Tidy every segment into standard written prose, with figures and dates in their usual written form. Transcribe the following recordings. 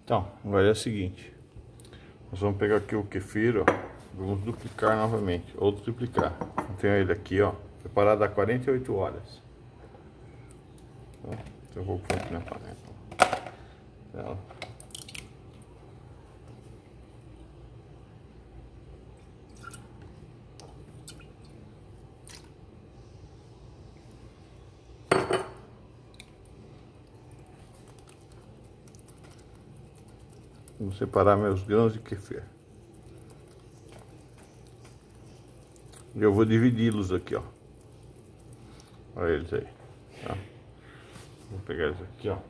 Então, agora é o seguinte. Nós vamos pegar aqui o kefir, ó. Vamos duplicar novamente, ou triplicar. Eu tenho ele aqui, ó, preparado há 48 horas. Então eu vou pôr aqui na panela. Vou separar meus grãos de kefir. E eu vou dividi-los aqui, ó. Olha eles aí, tá? Vou pegar eles aqui, ó.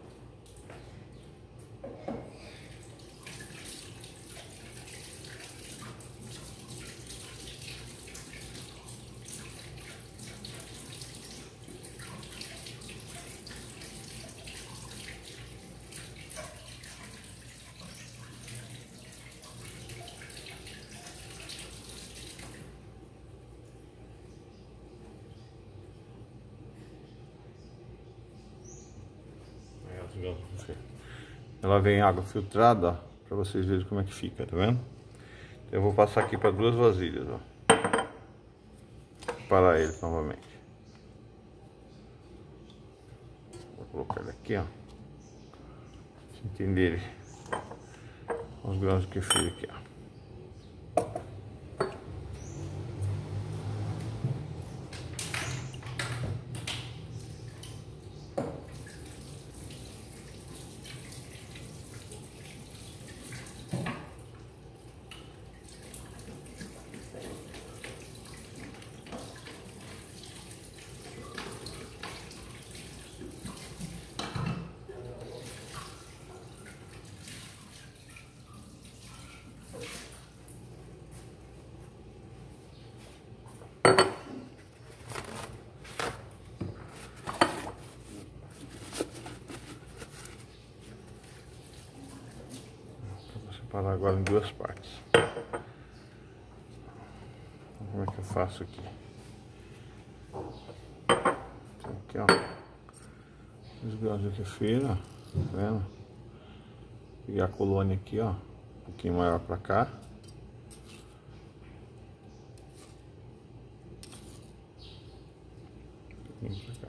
Ela vem água filtrada, ó, para vocês verem como é que fica, tá vendo? Eu vou passar aqui para duas vasilhas, ó. Para eles novamente. Vou colocar ele aqui, ó. Pra entenderem os grãos de kefir aqui, ó. Separar agora em duas partes. Como é que eu faço aqui? Então, aqui, ó, os grãos de kefir, ó, tá vendo? Pegar a colônia aqui, ó, um pouquinho maior pra cá. Um pouquinho pra cá.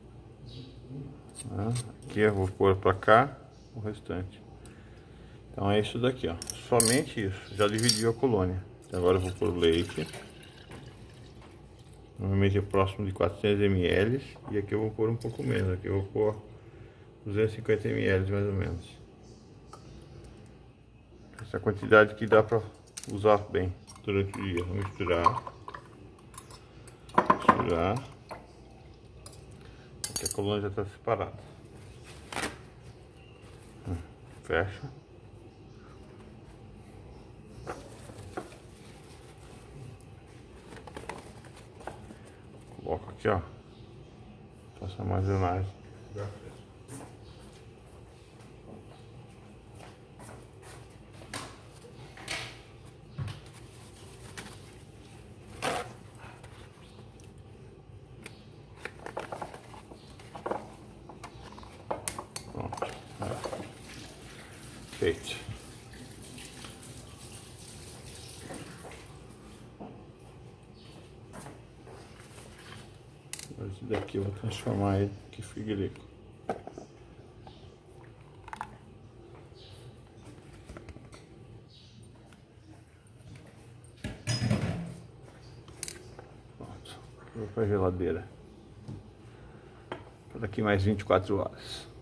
Aqui eu vou pôr pra cá o restante. Então é isso daqui, ó. Somente isso. Já dividiu a colônia. Então agora eu vou pôr leite. Normalmente é próximo de 400 ml. E aqui eu vou pôr um pouco menos. Aqui eu vou pôr 250 ml mais ou menos. Essa quantidade que dá pra usar bem durante o dia. Vou misturar. Misturar. Aqui a colônia já está separada. Fecha. Coloco aqui, ó. Faço a armazenagem. Pronto. Feito. Esse daqui eu vou transformar ele em kefir grego. Pronto. Vou para a geladeira. Por aqui mais 24 horas.